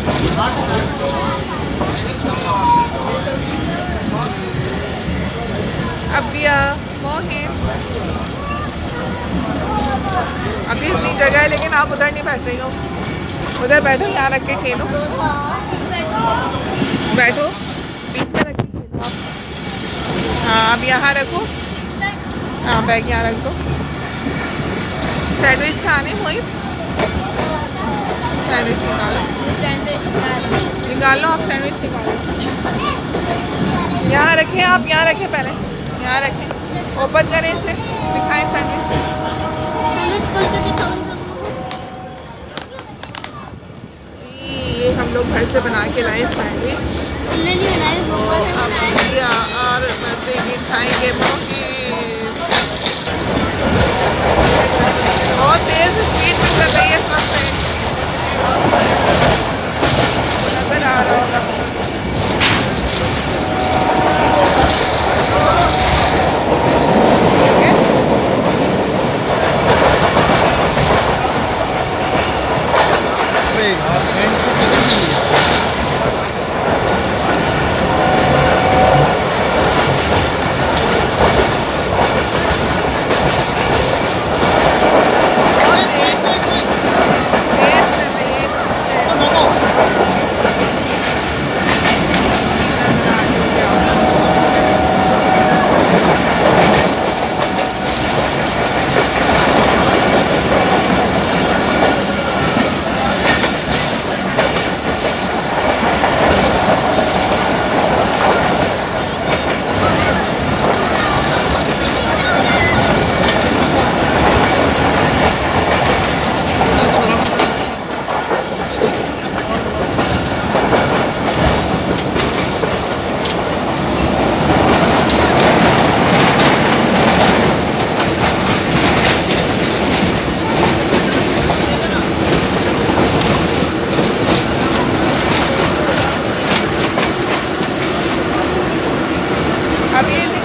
अबिया मोहिम, अभी इतनी जगह है लेकिन आप उधर नहीं बैठ रही हो। उधर बैठो, यहाँ रख के खेलो। बैठो, बीच में रख के खेलो आप। हाँ अब यहाँ रखो। हाँ बैग यहाँ रख दो। सैंडविच खाने मोहिम, सैंडविच निकालो। निकाल लो आप, सैंडविच निकालो। यहाँ रखें आप, यहाँ रखें, पहले यहाँ रखें। ओपन करें इसे, दिखाएं सैंडविच। ये हम लोग घर से बना के लाए सैंडविच। नहीं बनाए, और मजे की खाएंगे बहुत तेज स्पीड में चल रही है इस वक्त। नजर आ रहा होगा। अभी